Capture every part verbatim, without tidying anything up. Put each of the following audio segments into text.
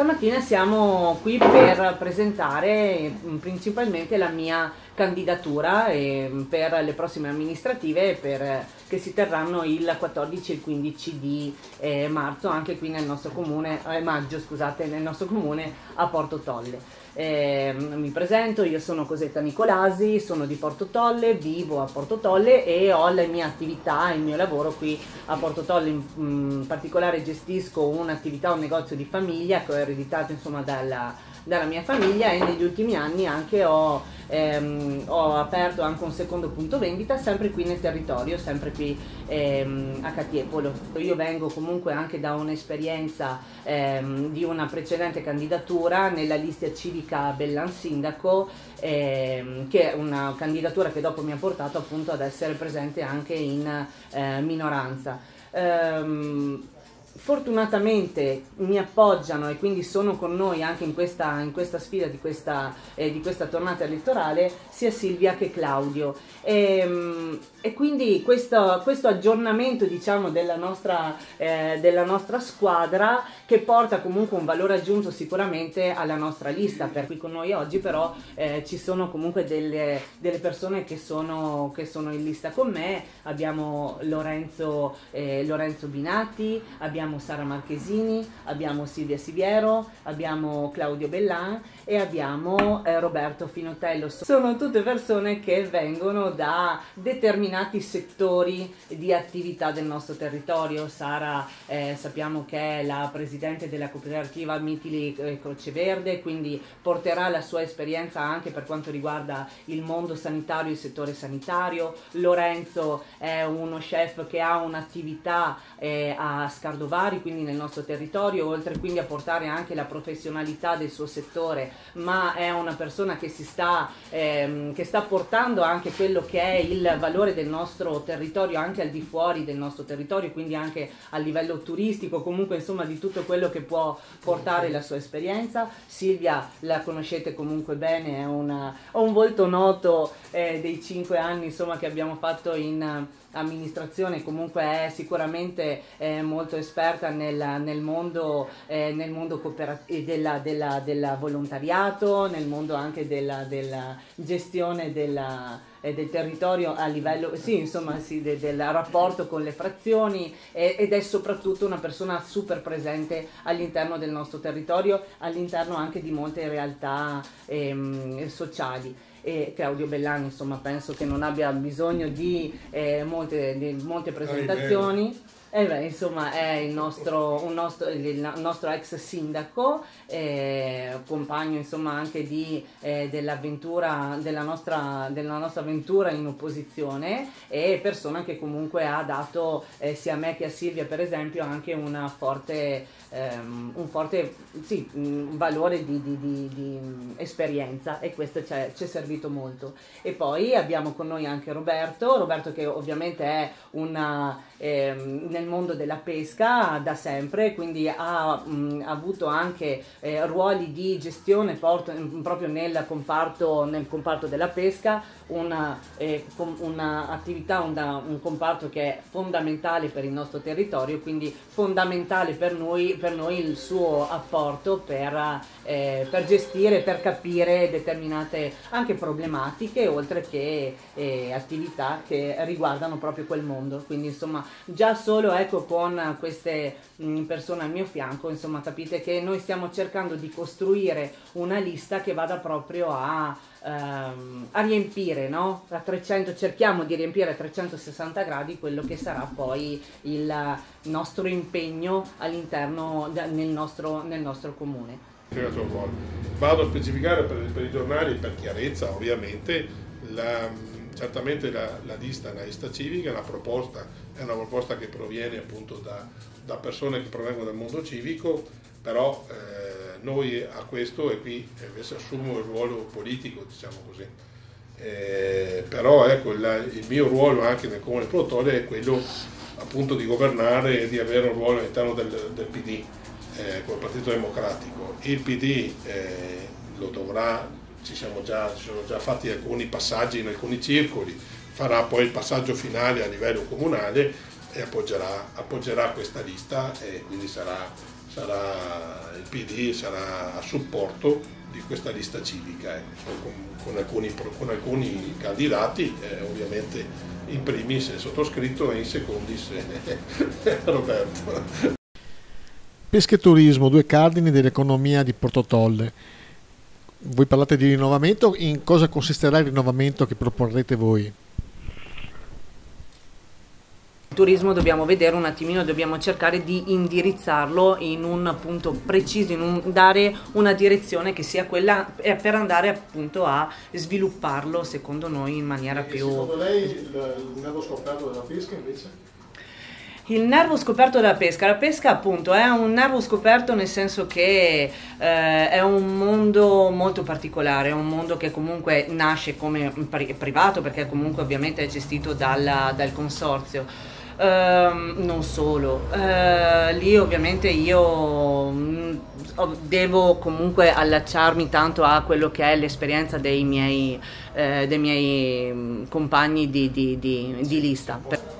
stamattina siamo qui per presentare principalmente la mia candidatura eh, per le prossime amministrative per, che si terranno il quattordici e il quindici di eh, marzo anche qui nel nostro comune, eh, maggio scusate, nel nostro comune a Porto Tolle. Eh, mi presento, io sono Cosetta Nicolasi, sono di Porto Tolle, vivo a Porto Tolle e ho la mia attività, il mio lavoro qui a Porto Tolle. In, in particolare gestisco un'attività, un negozio di famiglia che ho ereditato insomma dalla, dalla mia famiglia, e negli ultimi anni anche ho, ehm, ho aperto anche un secondo punto vendita sempre qui nel territorio, sempre qui ehm, a Catiepolo. Io vengo comunque anche da un'esperienza ehm, di una precedente candidatura nella lista civica Bellan Sindaco, ehm, che è una candidatura che dopo mi ha portato appunto ad essere presente anche in eh, minoranza. Ehm, Fortunatamente mi appoggiano e quindi sono con noi anche in questa, in questa sfida di questa, eh, di questa tornata elettorale sia Silvia che Claudio, e, e quindi questo, questo aggiornamento diciamo della nostra, eh, della nostra squadra, che porta comunque un valore aggiunto sicuramente alla nostra lista. Per qui con noi oggi però eh, ci sono comunque delle, delle persone che sono, che sono in lista con me. Abbiamo Lorenzo, eh, Lorenzo Binatti, abbiamo Sara Marchesini, abbiamo Silvia Siviero, abbiamo Claudio Bellan e abbiamo eh, Roberto Finotello. Sono tutte persone che vengono da determinati settori di attività del nostro territorio. Sara eh, sappiamo che è la presidente della cooperativa Mitili eh, Croce Verde, quindi porterà la sua esperienza anche per quanto riguarda il mondo sanitario, il settore sanitario. Lorenzo è uno chef che ha un'attività eh, a Scardovari, quindi nel nostro territorio, oltre quindi a portare anche la professionalità del suo settore, ma è una persona che si sta, ehm, che sta portando anche quello che è il valore del nostro territorio anche al di fuori del nostro territorio, quindi anche a livello turistico, comunque insomma di tutto quello che può portare la sua esperienza. Silvia la conoscete comunque bene, è una, un volto noto eh, dei cinque anni insomma che abbiamo fatto in amministrazione, comunque è sicuramente eh, molto esperta nel, nel mondo, eh, nel mondo della, della, della volontariato, nel mondo anche della, della gestione della, eh, del territorio a livello, sì, insomma, sì, de, del rapporto con le frazioni, eh, ed è soprattutto una persona super presente all'interno del nostro territorio, all'interno anche di molte realtà ehm, sociali. E Claudio Bellan insomma penso che non abbia bisogno di, eh, molte, di molte presentazioni. Eh beh, insomma è il nostro, un nostro, il nostro ex sindaco, eh, compagno insomma anche di, eh, dell'avventura, della nostra, della nostra avventura in opposizione, e persona che comunque ha dato eh, sia a me che a Silvia per esempio anche una forte, ehm, un forte sì, un valore di, di, di, di esperienza, e questo ci è servito molto. E poi abbiamo con noi anche Roberto, Roberto che ovviamente è una, ehm, nel mondo della pesca da sempre, quindi ha, mh, avuto anche eh, ruoli di gestione porto, proprio nel comparto, nel comparto della pesca, una, eh, una attività, una, un comparto che è fondamentale per il nostro territorio, quindi fondamentale per noi, per noi il suo apporto per, eh, per gestire, per capire determinate anche problematiche, oltre che eh, attività che riguardano proprio quel mondo. Quindi insomma già solo ecco con queste mh, persone al mio fianco insomma capite che noi stiamo cercando di costruire una lista che vada proprio a, ehm, a riempire, no? A trecento, cerchiamo di riempire a trecentosessanta gradi quello che sarà poi il nostro impegno all'interno nel nostro, nel nostro comune. Vado a specificare per, per i giornali, per chiarezza ovviamente, la, certamente la, la lista, la lista civica, la proposta è una proposta che proviene appunto da, da persone che provengono dal mondo civico, però eh, noi a questo, e qui invece assumo il ruolo politico, diciamo così, eh, però ecco il, il mio ruolo anche nel Comune di Porto Tolle è quello appunto di governare e di avere un ruolo all'interno del, del P D. Eh, col Partito Democratico. Il P D eh, lo dovrà, ci siamo già, ci sono già fatti alcuni passaggi in alcuni circoli, farà poi il passaggio finale a livello comunale, e appoggerà, appoggerà questa lista, e quindi sarà, sarà il P D sarà a supporto di questa lista civica, eh, con, con, alcuni, con alcuni candidati, eh, ovviamente in primis sottoscritto e in secondis eh, Roberto. Pesca e turismo, due cardini dell'economia di Portotolle. Voi parlate di rinnovamento, in cosa consisterà il rinnovamento che proporrete voi? Il turismo dobbiamo vedere un attimino, dobbiamo cercare di indirizzarlo in un punto preciso, in un, dare una direzione che sia quella per andare appunto a svilupparlo secondo noi in maniera e più... Secondo lei il nervo scoperto della pesca invece? Il nervo scoperto della pesca, la pesca appunto è un nervo scoperto nel senso che eh, è un mondo molto particolare, è un mondo che comunque nasce come privato perché comunque ovviamente è gestito dal, dal consorzio. Uh, non solo, uh, lì ovviamente io mh, devo comunque allacciarmi tanto a quello che è l'esperienza dei miei, eh, dei miei mh, compagni di, di, di, di lista.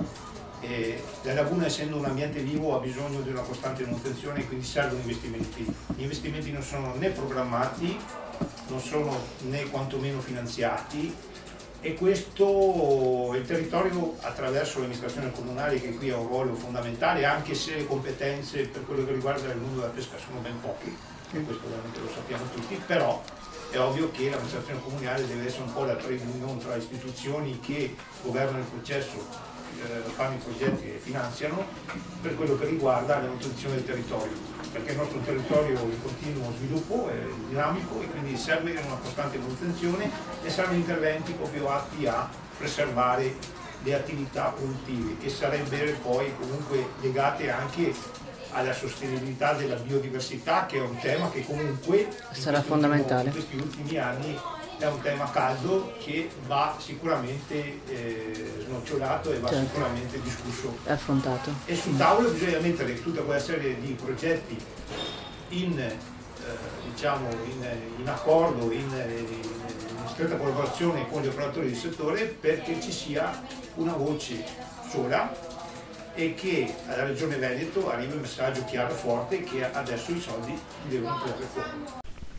E la laguna, essendo un ambiente vivo, ha bisogno di una costante manutenzione e quindi servono investimenti. Gli investimenti non sono né programmati, non sono né quantomeno finanziati, e questo il territorio attraverso l'amministrazione comunale, che qui ha un ruolo fondamentale, anche se le competenze per quello che riguarda il mondo della pesca sono ben poche, e questo veramente lo sappiamo tutti, però è ovvio che l'amministrazione comunale deve essere un po' la trade union tra istituzioni che governano il processo, eh, fanno i progetti e finanziano, per quello che riguarda la manutenzione del territorio, perché il nostro territorio è in continuo sviluppo, è dinamico, e quindi serve una costante manutenzione e servono interventi proprio atti a preservare le attività produttive, che sarebbero poi comunque legate anche alla sostenibilità della biodiversità, che è un tema che comunque sarà fondamentale. In questi ultimi anni è un tema caldo che va sicuramente eh, snocciolato e va certo. sicuramente discusso e affrontato. E sul tavolo bisogna mettere tutta quella serie di progetti in, eh, diciamo, in, in accordo, in, in stretta collaborazione con gli operatori del settore, perché ci sia una voce sola e che alla Regione Veneto arrivi un messaggio chiaro e forte che adesso i soldi devono tirare fuori.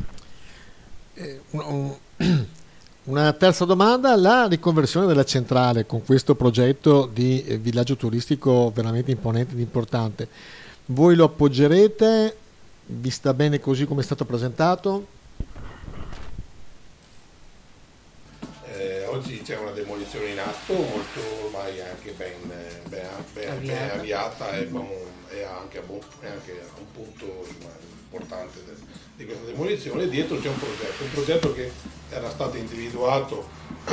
Una terza domanda: la riconversione della centrale con questo progetto di villaggio turistico veramente imponente ed importante, voi lo appoggerete? Vi sta bene così come è stato presentato? Eh, oggi c'è una demolizione in atto, molto ormai anche ben, ben, ben, avviata. ben avviata e, bon, e anche, a bon, e anche a un punto importante del, di questa demolizione. Dietro c'è un progetto, un progetto che era stato individuato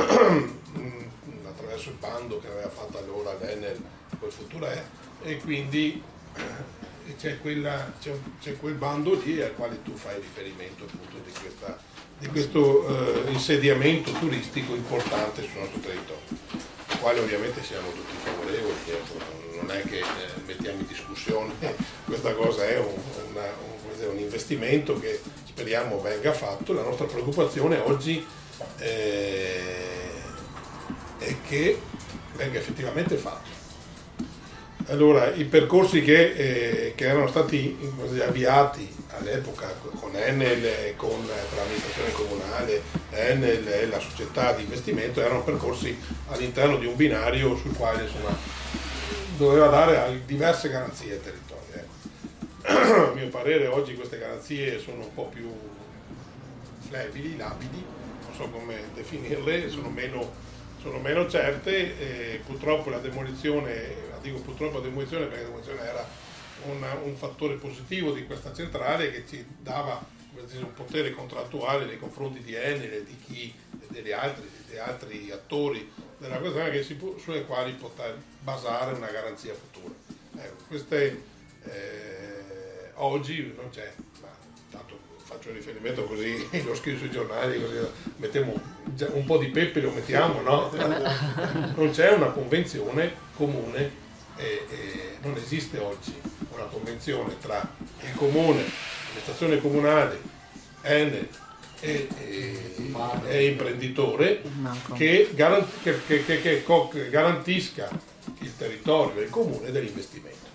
attraverso il bando che aveva fatto allora l'Enel, poi Futura, e quindi c'è, quella, c'è, c'è quel bando lì al quale tu fai riferimento, appunto, di, questa, di questo eh, insediamento turistico importante sul nostro territorio, al quale ovviamente siamo tutti favorevoli. Non è che eh, mettiamo in discussione questa cosa, è un, una, un, un investimento che speriamo venga fatto. La nostra preoccupazione oggi eh, è che venga effettivamente fatto. Allora, i percorsi che, eh, che erano stati avviati all'epoca con Enel, con l'amministrazione comunale, Enel e la società di investimento, erano percorsi all'interno di un binario sul quale, insomma, doveva dare diverse garanzie al territorio. Ecco. A mio parere oggi queste garanzie sono un po' più flebili, labili, non so come definirle, sono meno, sono meno certe, e purtroppo la demolizione, dico purtroppo la demolizione perché la demolizione era una, un fattore positivo di questa centrale che ci dava, come dire, un potere contrattuale nei confronti di Enel e di chi, degli altri, degli altri attori della questione, che si può, sulle quali poter basare una garanzia futura. Ecco, queste eh, oggi non c'è, ma tanto faccio riferimento così, lo scrivo sui giornali, così mettiamo un po' di pepe, lo mettiamo, no? Non c'è una convenzione comune, e, e non esiste oggi una convenzione tra il comune, l'amministrazione comunale, Enel e, e, e imprenditore che, garant, che, che, che, che garantisca il territorio e il comune dell'investimento.